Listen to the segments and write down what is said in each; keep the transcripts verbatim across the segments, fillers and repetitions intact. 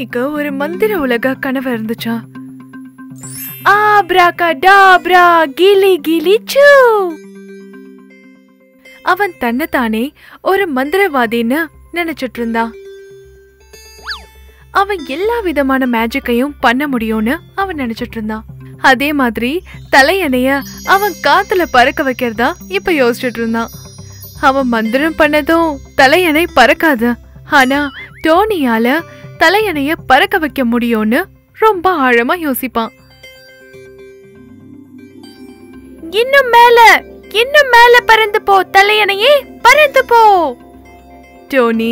டோனிக்கு ஒரு மந்திர உலக கனவு இருந்துச்சா. ஆப்ராகடாப்ரா கிலி கிலி சூ. அவன் தன்னைத்தானே ஒரு மந்திரவாதின்னு நினைச்சிட்டு இருந்தான். அவன் எல்லா விதமான மேஜிக்கையும் பண்ண முடியும்னு அவன் நினைச்சிட்டு இருந்தான். அதே மாதிரி தலையணைய அவன் காத்துல பறக்க வைக்கிறதா இப்ப யோசிச்சுட்டு இருந்தான். அவன் மந்திரம் பண்ணதும் தலையணை பறக்காது. ஆனா டோனியால தலையணைய பறக்க வைக்க முடியும்னு ரொம்ப ஆழமா யோசிப்பான். இன்னும் மேல இன்னும் மேல பறந்து போ தலையணையே, பறந்து போ. டோனி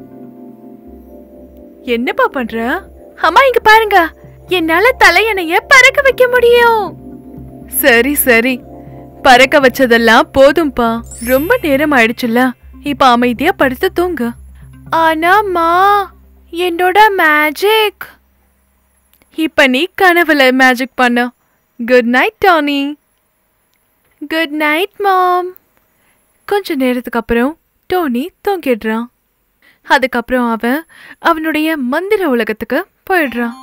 என்னப்பா பண்ற? அம்மா இங்க பாருங்க, என்னால தலையணைய பறக்க வைக்க முடியும். சரி சரி, பறக்க வச்சதெல்லாம் போதும்பா, ரொம்ப நேரம் ஆயிடுச்சுல்ல, இப்ப அமைதியா படுத்து தூங்கு. ஆனாமா என்னோட மேஜிக். இப்ப நீ கனவுல மேஜிக் பண்ண. Good night Danny. Good night mom. கொஞ்ச நேரத்துக்கு அப்புறம் டோனி தூங்கிடுறான். அதுக்கப்புறம் அவன் அவனுடைய மந்திர உலகத்துக்கு போயிடுறான்.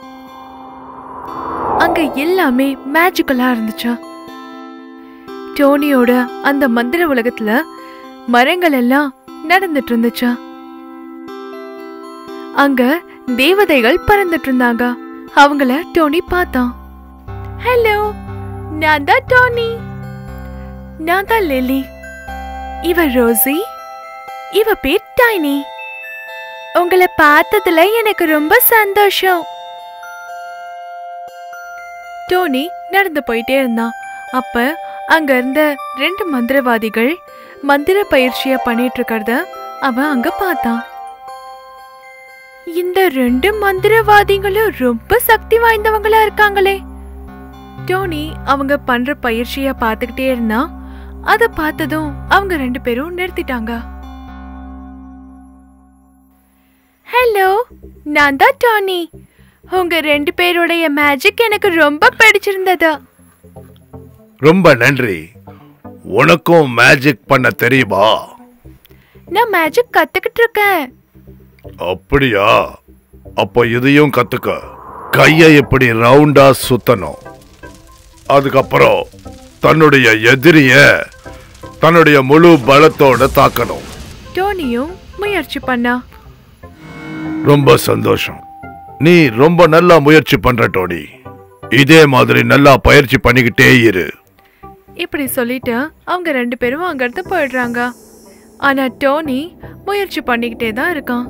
அங்க எல்லாமே மேஜிக்கலா இருந்துச்சா. டோனியோட அந்த மந்திர உலகத்துல மரங்கள் எல்லாம் நடந்துட்டு இருந்துச்சா. அங்க தேவதைகள் பறந்துட்டு இருந்தாங்க. அவங்கள டோனி பார்த்தான். ஹலோ, நான் தான் டோனி. நான் தான் லிலி. இவ ரோசி, இவ பேர் டைனி. உங்களை பார்த்ததுல எனக்கு ரொம்ப சந்தோஷம். டோனி நடந்து போயிட்டே இருந்தான். அப்ப அங்க இருந்த ரெண்டு மந்திரவாதிகள் மந்திர பயிற்சிய பண்ணிட்டு இருக்கிறத அவன் அங்க பார்த்தான். இந்த ரெண்டு மந்திரவாதிகளும் ரொம்ப சக்தி வாய்ந்தவங்களா இருக்காங்களே. டோனி அவங்க பண்ற பயிற்சிய பார்த்துக்கிட்டே இருந்தான். அத பார்த்ததும் அவங்க ரெண்டு பேரும் நிறுத்திட்டாங்க. ஹலோ, நான் தான் டானி. உங்க ரெண்டு பேருடைய மேஜிக் எனக்கு ரொம்ப பிடிச்சிருந்தது. ரொம்ப நன்றி. உனக்கும் மேஜிக் பண்ண தெரியுமா? நான் மேஜிக் கத்துக்கிட்டு இருக்கேன். அப்படியா? அப்போ இதையும் கத்துக்க. கையை எப்படி ரவுண்டா சுத்தணும், அதுக்கப்புறம் தன்னுடைய எதிரிய தன்னுடைய முழு பலத்தோட தாக்கணும். டோனியும் முயற்சி பண்ணா. ரொம்ப சந்தோஷம். நீ ரொம்ப நல்லா முயற்சி பண்ற டோனி. இதே மாதிரி நல்லா பயிற்சி பண்ணிக்கிட்டே இரு. இப்படி சொல்லிட்டு அவங்க ரெண்டு பேரும் அங்க இருந்து போயிடுறாங்க. ஆனா டோனி முயற்சி பண்ணிக்கிட்டே தான் இருக்கான்.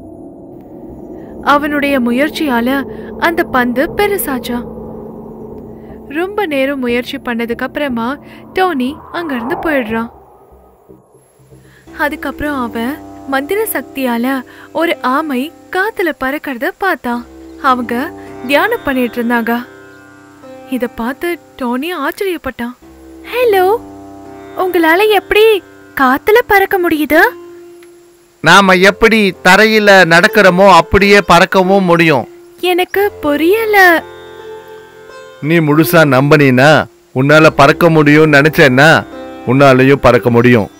அவனுடைய முயற்சியால அந்த பந்து பெருசாச்சா. ரொம்ப நேரம் முயற்சி பண்ணதுக்கு அப்புறமா டோனி அங்க இருந்து போயிடுறான். அதுக்கப்புறம் அவன் மந்திர சக்தியால ஒரு ஆமை காத்துல பறக்கிறத பார்த்தான். அவங்க தியானம் பண்ணிட்டு இருந்தாங்க. இத பார்த்து டோனி ஆச்சரியப்பட்டான். ஹலோ, உங்களால எப்படி காத்துல பறக்க முடியுது? நாம எப்படி தரையில நடக்கிறோமோ அப்படியே பறக்கவும் முடியும். எனக்கு புரியல. நீ முழுசா நம்பினா உன்னால பறக்க முடியும் நினைச்சேன்னா உன்னாலையும் பறக்க முடியும்.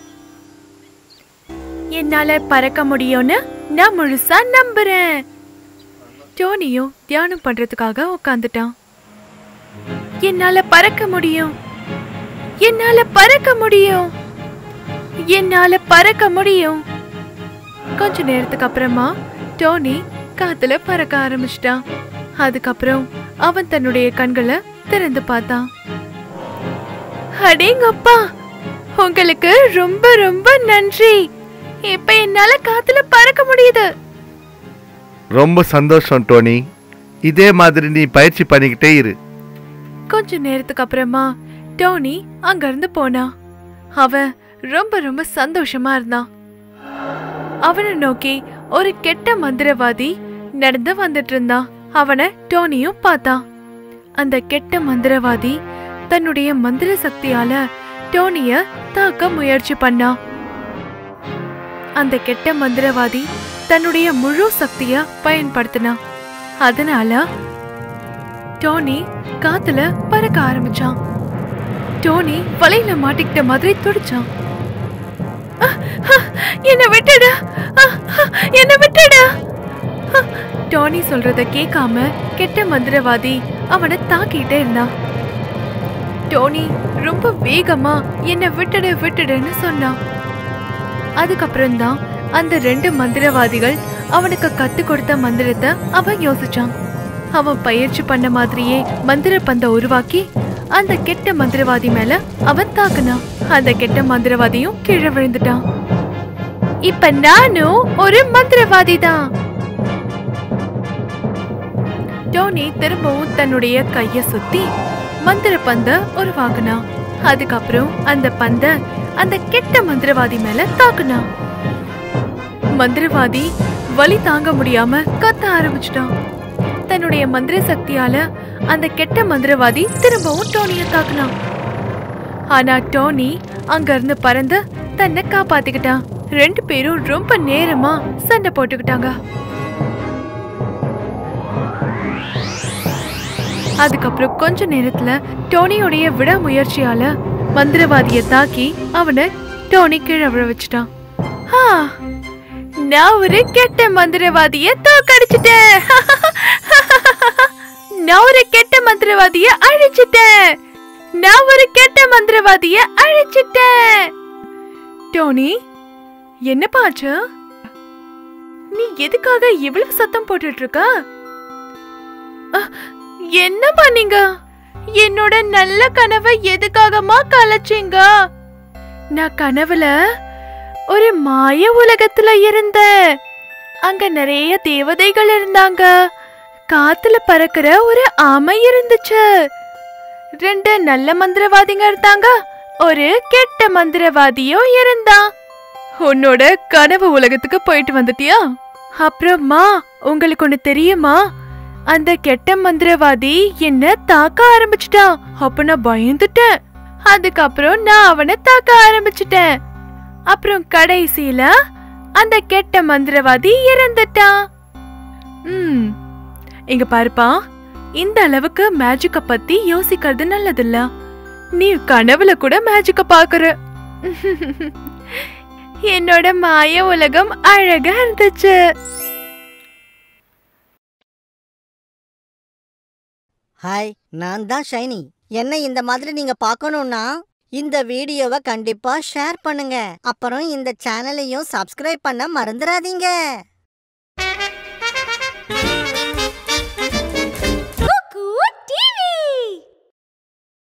என்னால பறக்க முடியும்னு நான் முழுசா நம்புறேன். டோனியும் தியானம் பண்றதுக்காக உட்காந்துட்டான். என்னால பறக்க முடியும், என்னால பறக்க முடியும், என்னால பறக்க முடியும். கொஞ்ச நேரத்துக்கு அப்புறமா டோனி காத்துல பறக்க ஆரம்பிச்சிட்டான். அதுக்கப்புறம் அவன் தன்னுடைய கண்களை திறந்து பார்த்தான். அடேங்கப்பா, உங்களுக்கு ரொம்ப ரொம்ப நன்றி. இப்ப என்னால காத்துல பறக்க முடியுது. ரொம்ப சந்தோஷம் டோனி. இதே மாதிரி நீ பயிற்சி பண்ணிக்கிட்டே இரு. கொஞ்ச நேரத்துக்கு அப்புறமா டோனி அங்க இருந்து போனான். அவன் ரொம்ப ரொம்ப சந்தோஷமா இருந்தான். அவனை நோக்கி ஒரு கெட்ட மந்திரவாதி நடந்து வந்துட்டு இருந்தான். அவனை டோனியும் பார்த்தான். அந்த கெட்ட மந்திரவாதி தன்னுடைய மந்திர சக்தியால டோனிய தாக்க முயற்சி பண்ணான். அந்த கெட்ட மந்திரவாதி தன்னுடைய முழு சக்திய பயன்படுத்தினான். அதனால டோனி காத்துல பறக்க ஆரம்பிச்சான். டோனி வலையில மாட்டிக்கிட்ட மாதிரி துடிச்சான். என்ன விட்டுடு, என்ன விட்டுடு. டோனி சொல்றத கேட்காம கெட்ட மந்திரவாதி அவனை தாக்கிட்டே இருந்தான். டோனி ரொம்ப வேகமா என்ன விட்டுடு விட்டுடுன்னு சொன்னான். அதுக்கப்புறம் தான் அந்த ரெண்டு மந்திரவாதிகள் அவனுக்கு கத்து கொடுத்த மந்திரத்தை அவன் யோசிச்சான். அவன் பயிற்சி பண்ண மாதிரியே மந்திர பந்த உருவாக்கி அந்த கெட்ட மந்திரவாதி மேல அவன் தாக்குனான். அந்த கெட்ட மந்திரவாதியும் கீழே விழுந்துட்டான். இப்ப நானும் ஒரு மந்திரவாதி தான். டோனி திரும்பவும் தன்னுடைய கைய சுத்தி மந்திர பந்த உருவாக்குனான். அதுக்கப்புறம் அந்த பந்த அந்த கெட்ட மந்திரவாதி மேல தாக்குனான். மந்திரவாதி வலி தாங்க முடியாம கத்த ஆரம்பிச்சிட்டான். தன்னுடைய மந்திர சக்தியால அந்த கெட்ட மந்திரவாதி திரும்பவும் டோனிய தாக்குனான். ஆனா டோனி அங்க இருந்து பறந்து தன்னை காப்பாத்திக்கிட்டான். ரெண்டு பேரும் ரொம்ப நேரமா சண்டை போட்டுக்கிட்டாங்க. அதுக்கப்புறம் கொஞ்ச நேரத்துல டோனியோடைய விடாமுயற்சியால மந்திரவாதியை தாக்கி அவனை டோனி கீழே விழ வச்சுட்டான். நான் ஒரு கெட்ட மந்திரவாதிய தோக்கடிச்சிட்டேன். நான் ஒரு கெட்ட மந்திரவாதிய அழிச்சிட்டேன். நான் ஒரு கெட்ட மந்திரவாதிய அழிச்சிட்டேன். டோனி, என்ன பாச்சு? நீ எதுக்காக இவ்வளவு சத்தம் போட்டுட்டு இருக்க? என்ன பண்ணீங்க? என்னோட நல்ல கனவை எதுக்காகமா கலைச்சீங்க? நான் கனவுல ஒரு மாய உலகத்துல இருந்தேன். அங்க நிறைய தேவதைகள் இருந்தாங்க. காத்துல பறக்கிற ஒரு ஆமை இருந்துச்சு. ரெண்டு நல்ல மந்திரவாதிங்க இருந்தாங்க. ஒரு கெட்ட மந்திரவாதியும் இருந்தான். உன்னோட கனவு உலகத்துக்கு போயிட்டு வந்துட்டியா? அப்புறமா உங்களுக்கு ஒண்ணு தெரியுமா? அந்த கெட்ட மந்திரவாதி என்ன தாக்க ஆரம்பிச்சிட்டான். அப்ப நான் பயந்துட்டேன். அதுக்கப்புறம் நான் அவனை தாக்க ஆரம்பிச்சிட்டேன். அப்புறம் கடைசியில அந்த கெட்ட மந்திரவாதி இறந்துட்டான். ம் இங்க பாருப்பா, இந்த அளவுக்கு மேஜிக்க பத்தி யோசிக்கிறது நல்லதில்ல. நீ கனவுல கூட மேஜிக்க பாக்குற. என்னோட மாய உலகம் அழகா இருந்துச்சு. ஹாய், நான் தான் ஷைனி. என்ன இந்த மாதிரி நீங்க பார்க்கணும்னா இந்த வீடியோவை கண்டிப்பா ஷேர் பண்ணுங்க. அப்புறம் இந்த சேனலையும் சப்ஸ்கிரைப் பண்ண மறந்துடாதீங்க.